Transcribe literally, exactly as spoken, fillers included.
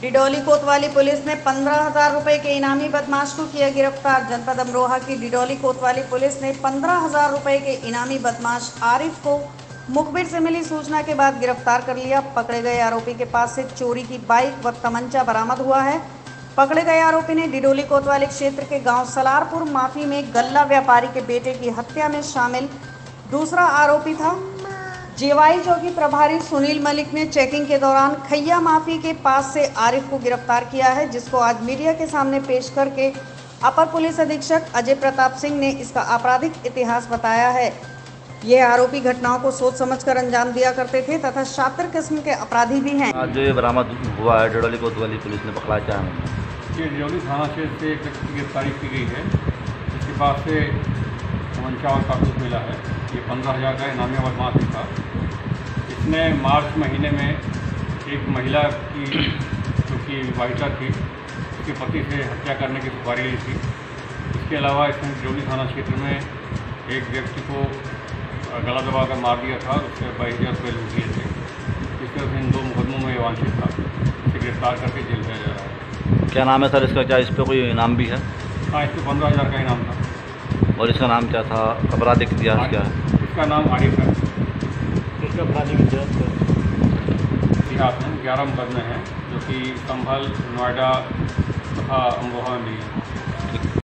डिडौली कोतवाली पुलिस ने पंद्रह हजार रुपए के इनामी बदमाश को किया गिरफ्तार। जनपद अमरोहा की डिडौली कोतवाली पुलिस ने पंद्रह हजार रुपए के इनामी बदमाश आरिफ को मुखबिर से मिली सूचना के बाद गिरफ्तार कर लिया। पकड़े गए आरोपी के पास से चोरी की बाइक व तमंचा बरामद हुआ है। पकड़े गए आरोपी ने डिडौली कोतवाली क्षेत्र के गांव सलारपुर माफी में गल्ला व्यापारी के बेटे की हत्या में शामिल दूसरा आरोपी था। जेवाई चौकी प्रभारी सुनील मलिक ने चेकिंग के दौरान खैया माफी के पास से आरिफ को गिरफ्तार किया है, जिसको आज मीडिया के सामने पेश करके अपर पुलिस अधीक्षक अजय प्रताप सिंह ने इसका आपराधिक इतिहास बताया है। ये आरोपी घटनाओं को सोच समझकर अंजाम दिया करते थे तथा शातिर किस्म के अपराधी भी हैं। आज जो ये बरामद हुआ है डिडौली कोतवाली पुलिस ने पकड़ा क्या है? ये डिडौली थाना क्षेत्र से एक व्यक्ति की गिरफ्तारी की गई है, जिसके पास से तमंचा और कारतूस मिला है। ये पंद्रह हज़ार का इनामी बदमाश भी था। इसने मार्च महीने में एक महिला की जो कि विवाहिता थी, उसके पति से हत्या करने की सुपारी ली थी। इसके अलावा इसने डिडौली थाना क्षेत्र में एक व्यक्ति को गला दबाकर मार दिया था, उससे बाईस हज़ार रुपये लूट लिए थे। इस तरह से इन दो मुकदमों में वांछित था। इसे गिरफ्तार करके जेल भेजा जा रहा है। क्या नाम है सर इसका? क्या इस पर कोई इनाम भी है? हाँ, इस पर पंद्रह हज़ार का इनाम था। और इसका नाम क्या था? आपराधिक इतिहास क्या है? इसका नाम आरिफ है। इसका आपराधिक इतिहास में ग्यारह मुकदमे हैं, जो कि संभल, नोएडा तथा अमरोहा में भी हैं।